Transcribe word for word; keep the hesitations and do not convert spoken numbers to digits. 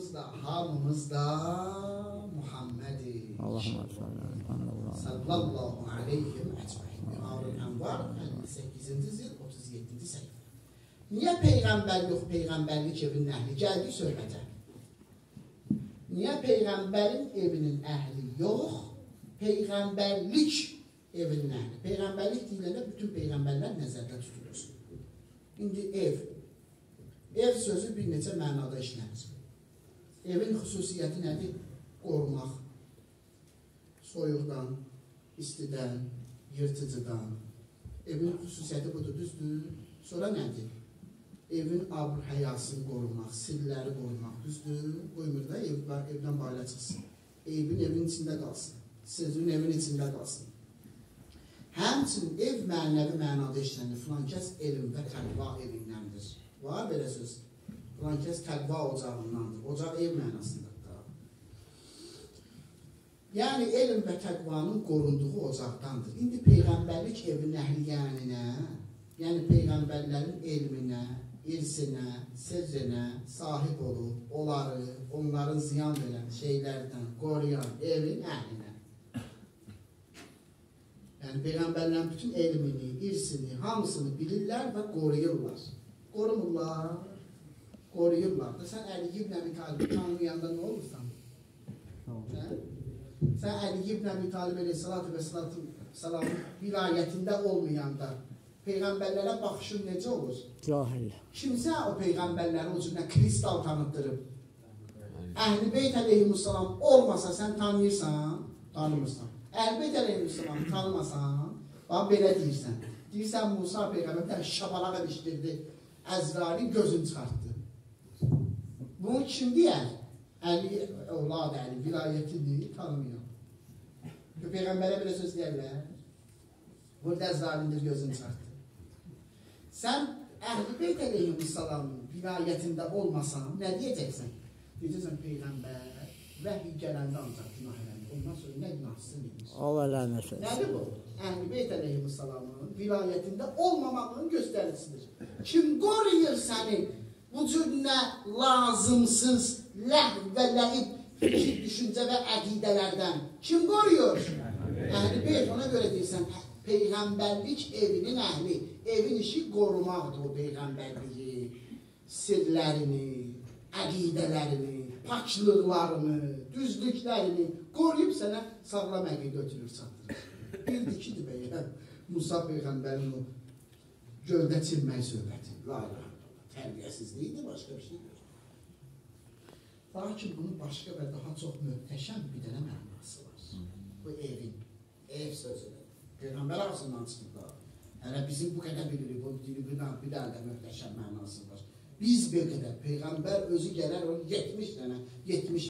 hamımız da, hamımız da Muhammed'i Allahümme sallallahu aleyhi ve ecmaîn. Arul Envar əlli səkkizinci zil otuz yeddinci səhifə. Niyə peyğəmbər yox, peyğəmbərlik evinin əhli? Gəldik söhbətə. Niyə peyğəmbərin evinin əhli yox, peyğəmbərlik evinin əhli? Peyğəmbərlik deyiləndə bütün peyğəmbərlər nəzərdə tutulur. İndi ev. Ev sözü bir neçə mənada işlənir. Evin xüsusiyyəti nədir? Qorumaq. Soyuqdan, istidən, yırtıcıdan. Evin xüsusiyyəti budur, düzdür. Sonra nədir? Evin abr həyasını qorumaq, sirləri qorumaq, düzdür. Qoymur da ev, evdən bayıla çıxsın. Evin evin içində qalsın. Sözün evin içində qalsın. Həmçinin ev mənəvi mənada işlənir. Filan kəs elm və təqva evindəndir. Var belə söz. Filan kəs təqva ocağındandır. Ocaq ev mənasındadır. Yəni elm və təqvanın qorunduğu ocaqdandır. İndi peyğəmbərlik evinin əhli yəni nə? Yəni peyğəmbərlərin elminə, irsinə, sirrinə sahib olub, onları, onların ziyan verən şeylərdən qoruyan evin əhlinə. Yəni peyğəmbərlərin bütün elmini, irsini, hamısını bilirlər və qoruyurlar. Qorumurlar, qoruyurlar da. Sən Əli ibn Əbi Talib tanıyanda nə olursan? Sən Əli ibn Əbi Talib əleyhissalatu və salamın vilayətində olmayanda peyğəmbərlərə baxışın necə olur? Cahil. Kimsə o peyğəmbərləri o cürünə kristal tanıtdırıb. Əhl-i Beyt əleyhissalam olmasa sən tanıyırsan, tanımırsan. Əhl-i Beyt əleyhissalam tanımasan, bax belə deyirsən. Deyirsən Musa peyğəmbər bir şapalaq edişdirdi, Əzrali gözünü çıxartdı. Bunu kim deyər? Əli, evlad Əli, vilayətini tanımıyor. Peyğəmbərə belə söz deyərlər. Burada Əzralindir gözünü çıxartdı. Sən Əhl-i Beyt əleyhissalamın vilayətində olmasan, nə deyəcəksən? Deyəcəksən peyğəmbər vəhiy gələndə ancaq günah eləmir. Ondan sonra nə günahsızın edir? Allah lənət etsin. Nədir bu? Əhl-i Beyt əleyhissalamın vilayətində olmamağının göstəricisidir. Kim qoruyur səni bu cürünə lazımsız ləhv və ləhib fikir, düşüncə və əqidələrdən? Kim qoruyur? Əhl-i Beyt, ona görə deyirsən, peyğəmbərlik evinin əhli, evin işi qorumaqdır o peyğəmbərliyi, sirlərini, əqidələrini, paklıqlarını, düzlüklərini qoruyub sənə sağlam əqidə ötürür çatdırır. Bildi ki, bəyəm, Musa peyğəmbərin o göldə çirmək söhbəti, la ilahe illallah, tərbiyəsizliyidir, başqa bir şey yox. Lakin bunun başqa və daha çox möhtəşəm bir dənə mənası var. Bu evin, ev sözüdür. Peyğəmbər ağzından çıxıblar. Hələ bizim bu qədər bilirik, bu bir dənə də möhtəşəm mənası var. Biz bir qədər, Peyğəmbər özü gələr, o yetmiş dənə, yetmiş